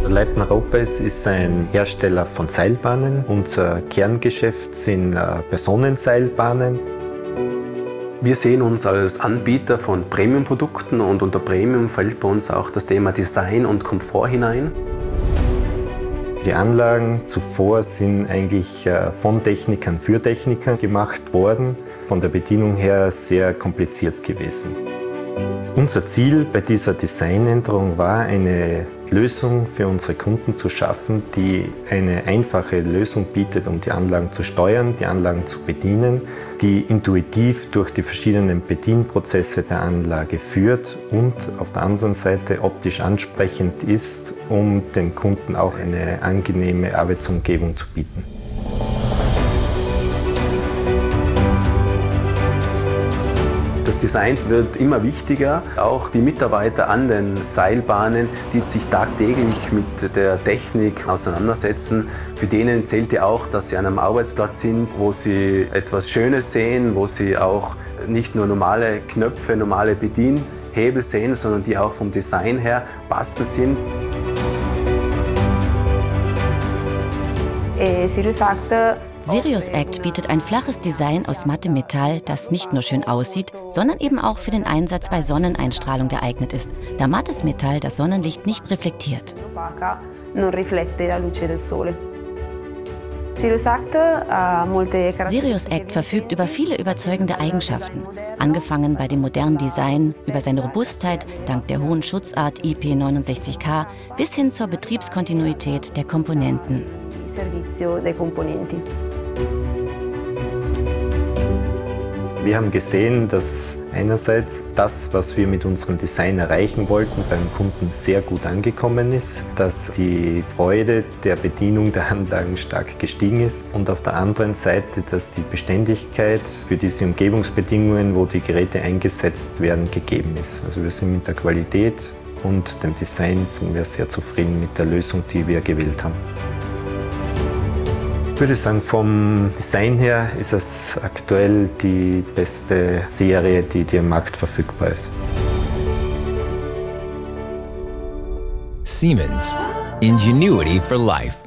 Leitner Raupweiß ist ein Hersteller von Seilbahnen. Unser Kerngeschäft sind Personenseilbahnen. Wir sehen uns als Anbieter von Premium-Produkten und unter Premium fällt bei uns auch das Thema Design und Komfort hinein. Die Anlagen zuvor sind eigentlich von Technikern für Techniker gemacht worden. Von der Bedienung her sehr kompliziert gewesen. Unser Ziel bei dieser Designänderung war, eine Lösung für unsere Kunden zu schaffen, die eine einfache Lösung bietet, um die Anlagen zu steuern, die Anlagen zu bedienen, die intuitiv durch die verschiedenen Bedienprozesse der Anlage führt und auf der anderen Seite optisch ansprechend ist, um dem Kunden auch eine angenehme Arbeitsumgebung zu bieten. Das Design wird immer wichtiger. Auch die Mitarbeiter an den Seilbahnen, die sich tagtäglich mit der Technik auseinandersetzen, für denen zählt ja auch, dass sie an einem Arbeitsplatz sind, wo sie etwas Schönes sehen, wo sie auch nicht nur normale Knöpfe, normale Bedienhebel sehen, sondern die auch vom Design her passend sind. Sirius Act bietet ein flaches Design aus mattem Metall, das nicht nur schön aussieht, sondern eben auch für den Einsatz bei Sonneneinstrahlung geeignet ist, da mattes Metall das Sonnenlicht nicht reflektiert. Sirius Act verfügt über viele überzeugende Eigenschaften, angefangen bei dem modernen Design, über seine Robustheit dank der hohen Schutzart IP69K bis hin zur Betriebskontinuität der Komponenten. Wir haben gesehen, dass einerseits das, was wir mit unserem Design erreichen wollten, beim Kunden sehr gut angekommen ist, dass die Freude der Bedienung der Anlagen stark gestiegen ist und auf der anderen Seite, dass die Beständigkeit für diese Umgebungsbedingungen, wo die Geräte eingesetzt werden, gegeben ist. Also wir sind mit der Qualität und dem Design sind wir sehr zufrieden mit der Lösung, die wir gewählt haben. Ich würde sagen, vom Design her ist es aktuell die beste Serie, die am Markt verfügbar ist. Siemens. Ingenuity for life.